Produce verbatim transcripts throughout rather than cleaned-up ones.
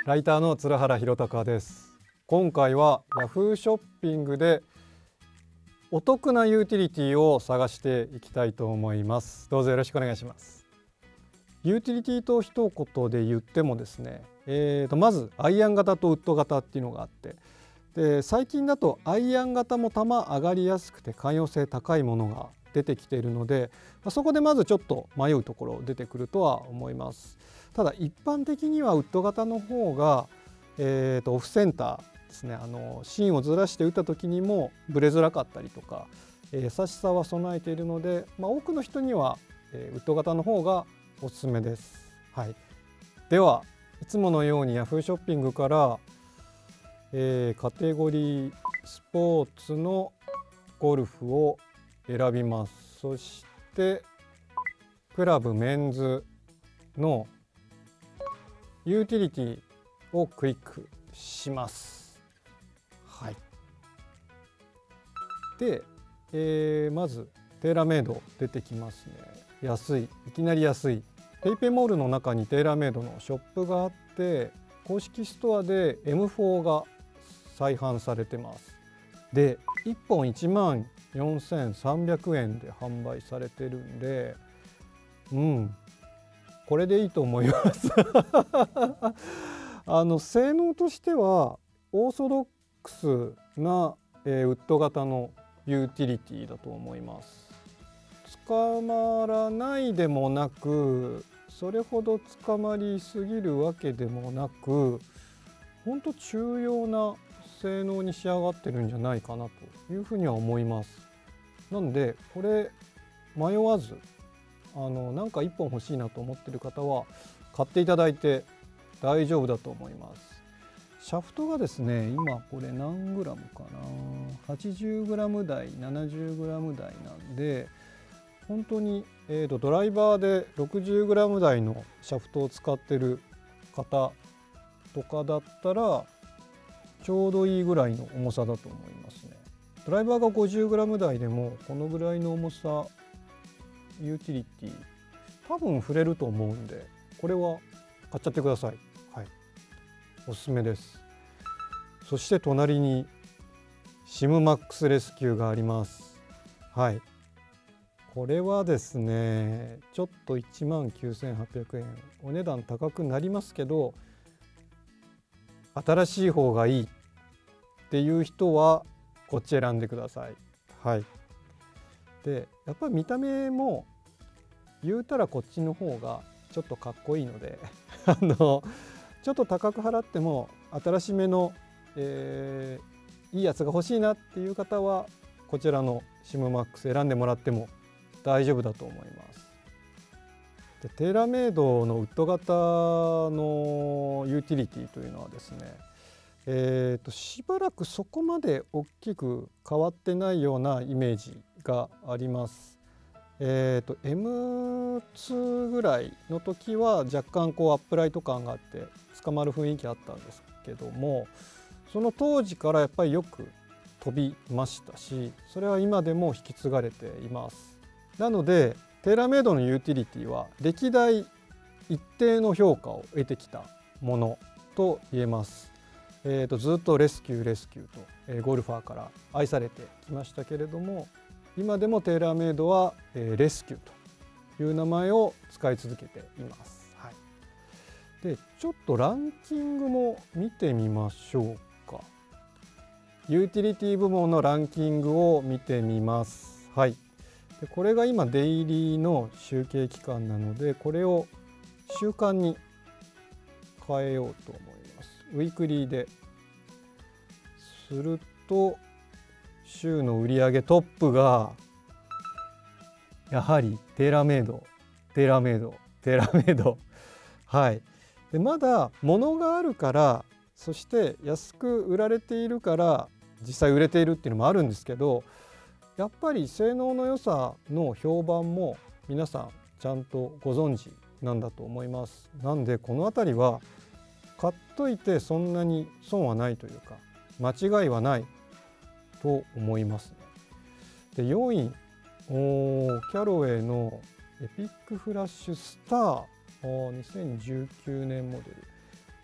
ライターの鶴原弘隆です。今回は ヤフー ショッピングでお得なユーティリティを探していきたいと思います。どうぞよろしくお願いします。ユーティリティと一言で言ってもですね、えー、とまずアイアン型とウッド型っていうのがあって、で最近だとアイアン型も球上がりやすくて寛容性高いものが出てきているので、そこでまずちょっと迷うところ出てくるとは思います。ただ一般的にはウッド型の方が、えー、とオフセンターですね、あの芯をずらして打った時にもブレづらかったりとか、えー、優しさは備えているので、まあ、多くの人には、えー、ウッド型の方がおすすめです。はい、ではいつものように ヤフー ショッピングから、えー、カテゴリースポーツのゴルフを選びます。そしてクラブメンズのユーティリティをクリックします。はい、で、えー、まずテーラーメイド出てきますね。安い、いきなり安い。ペイペイモールの中にテーラーメイドのショップがあって、公式ストアで エムフォー が再販されてます。でいっぽんいちまんよんせんさんびゃくえんで販売されてるんで、うんこれでいいと思いますあの性能としてはオーソドックスな、えー、ウッド型のユーティリティだと思います。捕まらないでもなく、それほど捕まりすぎるわけでもなく、本当重要な性能に仕上がってるんじゃないかなというふうには思います。なのでこれ迷わず、あのなんかいっぽん欲しいなと思ってる方は買っていただいて大丈夫だと思います。シャフトがですね、今これ何グラムかな、はちじゅうグラム 台 ななじゅうグラム 台なんで、本当に、えーとドライバーで ろくじゅうグラム 台のシャフトを使ってる方とかだったらちょうどいいぐらいの重さだと思いますね。ドライバーが ごじゅうグラム 台でもこのぐらいの重さ、ユーティリティ多分触れると思うんで、これは買っちゃってください。はい、おすすめです。そして隣に シムマックス レスキューがあります。はい、これはですね、ちょっといちまんきゅうせんはっぴゃくえんお値段高くなりますけど、新しい方がいいっていう人はこっち選んでください。はい、でやっぱり見た目も言うたらこっちの方がちょっとかっこいいのであのちょっと高く払っても新しめの、えー、いいやつが欲しいなっていう方はこちらの シムマックス 選んでもらっても大丈夫だと思います。でテーラーメイドのウッド型のユーティリティというのはですね、えー、としばらくそこまで大きく変わってないようなイメージがあります。えー、と エムツー ぐらいの時は若干こうアップライト感があって捕まる雰囲気あったんですけども、その当時からやっぱりよく飛びましたし、それは今でも引き継がれています。なのでテーラーメイドのユーティリティは歴代一定の評価を得てきたものと言えます。えー、とずっとレスキューレスキューと、えー、ゴルファーから愛されてきましたけれども、今でもテーラーメイドは、えー、レスキューという名前を使い続けています。はい、でちょっとランキングも見てみましょうか。ユーティリティ部門のランキングを見てみます。はい、でこれが今デイリーの集計期間なので、これを週間に変えようと思います。ウィークリーですると週の売上トップがやはりテーラーメイドテーラーメイドテーラーメイドはい。でまだ物があるから、そして安く売られているから実際売れているっていうのもあるんですけど、やっぱり性能の良さの評判も皆さんちゃんとご存知なんだと思います。なんでこの辺りは買っといてそんなに損はないというか間違いはないと思いますね。でよんい、おキャロウェイのエピックフラッシュスターにせんじゅうきゅうねんモデル、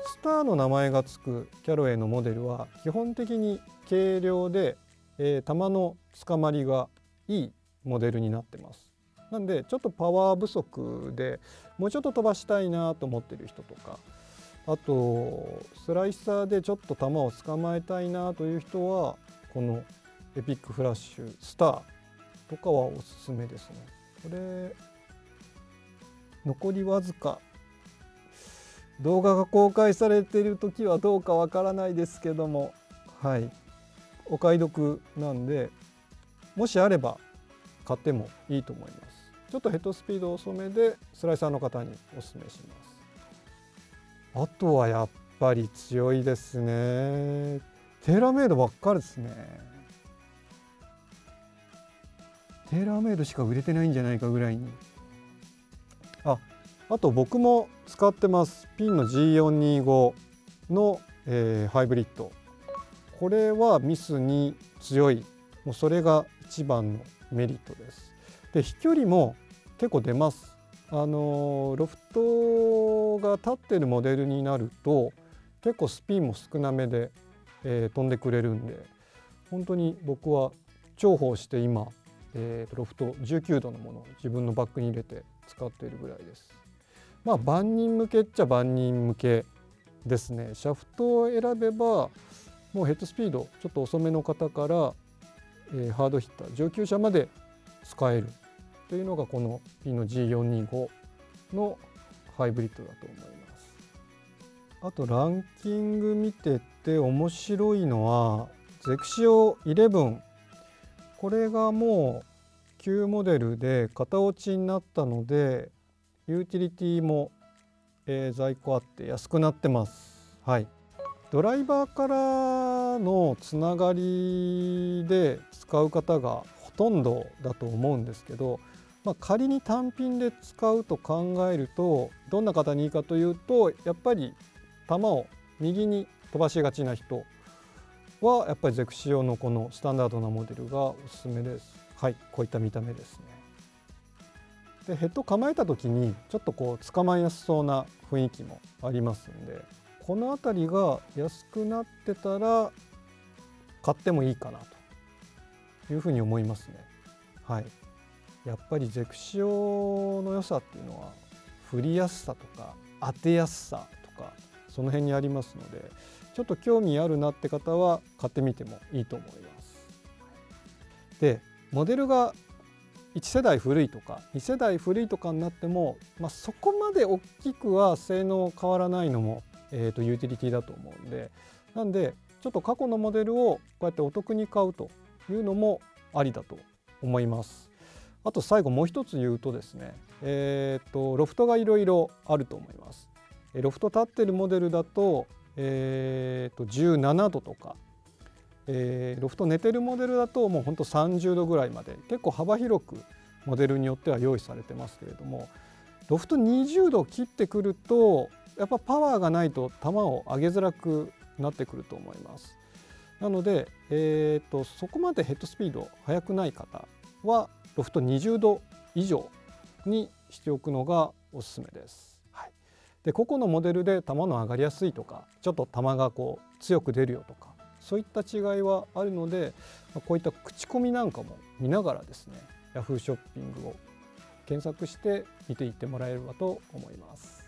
スターの名前がつくキャロウェイのモデルは基本的に軽量で、えー、球のつかまりがいいモデルになってます。なんでちょっとパワー不足でもうちょっと飛ばしたいなと思ってる人とか、あとスライサーでちょっと球を捕まえたいなという人はこのエピックフラッシュスターとかはおすすめですね。これ残りわずか、動画が公開されている時はどうかわからないですけども、はいお買い得なんで、もしあれば買ってもいいと思います。ちょっとヘッドスピード遅めでスライサーの方におすすめします。あとはやっぱり強いですね。テーラーメイドばっかりですね。テーラーメイドしか売れてないんじゃないかぐらいに。あ、あと僕も使ってます。ピンの ジーよんにじゅうご の、えー、ハイブリッド。これはミスに強い。もうそれが一番のメリットです。で、飛距離も結構出ます。あのロフトが立ってるモデルになると結構スピンも少なめで、えー、飛んでくれるんで、本当に僕は重宝して今、えー、ロフトじゅうきゅうどのものを自分のバッグに入れて使っているぐらいです。まあ万人向けっちゃ万人向けですね。シャフトを選べばもうヘッドスピードちょっと遅めの方から、えー、ハードヒッター上級者まで使えるというのがこのピンの ジーよんにじゅうご のハイブリッドだと思います。あとランキング見てて面白いのはゼクシオじゅういち、これがもう旧モデルで型落ちになったのでユーティリティも、えー、在庫あって安くなってます。はい、ドライバーからのつながりで使う方がほとんどだと思うんですけど、まあ、仮に単品で使うと考えるとどんな方にいいかというと、やっぱり球を右に飛ばしがちな人はやっぱりゼクシオのこのスタンダードなモデルがおすすめです。はい、こういった見た目ですね。でヘッド構えた時にちょっとこう捕まえやすそうな雰囲気もありますんで、この辺りが安くなってたら買ってもいいかなというふうに思いますね。はい、やっぱりゼクシオの良さっていうのは振りやすさとか当てやすさとかその辺にありますので、ちょっと興味あるなって方は買ってみてもいいと思います。でモデルがいち世代古いとかに世代古いとかになっても、まあ、そこまで大きくは性能変わらないのも、えーとユーティリティだと思うんで、なんでちょっと過去のモデルをこうやってお得に買うというのもありだと思います。あと最後もう一つ言うとですね、えーとロフトがいろいろあると思います。ロフト立ってるモデルだと、えーとじゅうななどとか、えー、ロフト寝てるモデルだともうほんとさんじゅうどぐらいまで結構幅広くモデルによっては用意されてますけれども、ロフトにじゅうど切ってくるとやっぱパワーがないと球を上げづらくなってくると思います。なので、えーとそこまでヘッドスピード速くない方はロフトにじゅうど以上にしておくのがおすすめです。はい、で個々のモデルで球の上がりやすいとかちょっと球がこう強く出るよとかそういった違いはあるので、こういった口コミなんかも見ながらですね、ヤフーショッピングを検索して見ていってもらえればと思います。